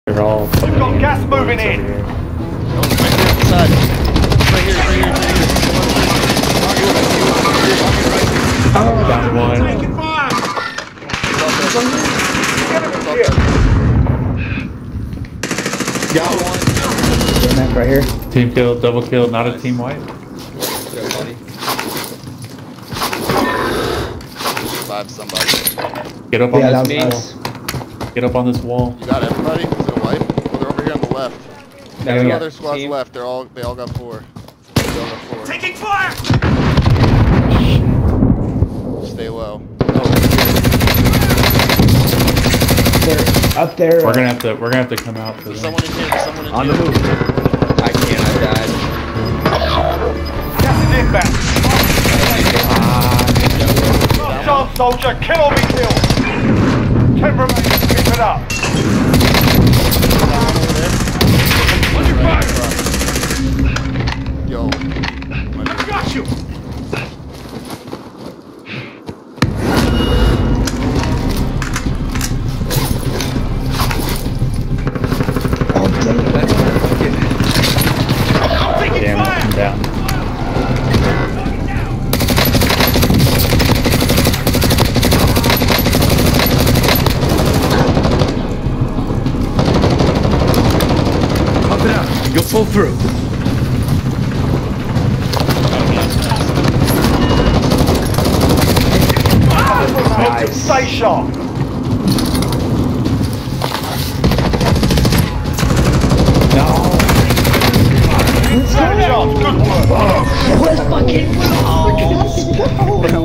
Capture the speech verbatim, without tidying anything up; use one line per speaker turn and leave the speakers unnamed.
They're all.
You've got gas moving in.
Oh, right here on the side. Right here, right here, right here.
Oh, down one.
Taking fire!
Got one. Right here.
Team kill, double kill, not a team wipe.
Yeah, buddy. Revive somebody.
Get up on
Yeah,
this
nice.
wall. Get up on this wall.
You got everybody? Is it a wipe? Well, they're over here on the left.
Yeah,
Two
yeah.
other squads
Team.
left. They're all they all got four. They all got four.
Taking fire!
Stay low.
They're up there.
We're gonna have to. We're gonna have to come out. For
There's
them.
someone in here. There's someone in
On
here.
the move. I can't. I died.
Gas is inbound. Last chance, soldier. Kill or be killed. Ten remain. Keep it up. On your back.
Yo.
I got you.
Oh, dang it. That's fucking.
Taking
Damn,
fire!
I'm down.
Pump it up. You'll pull through.
Nice. Stay sharp.
No.
Good job. Good work.
Let's fucking go.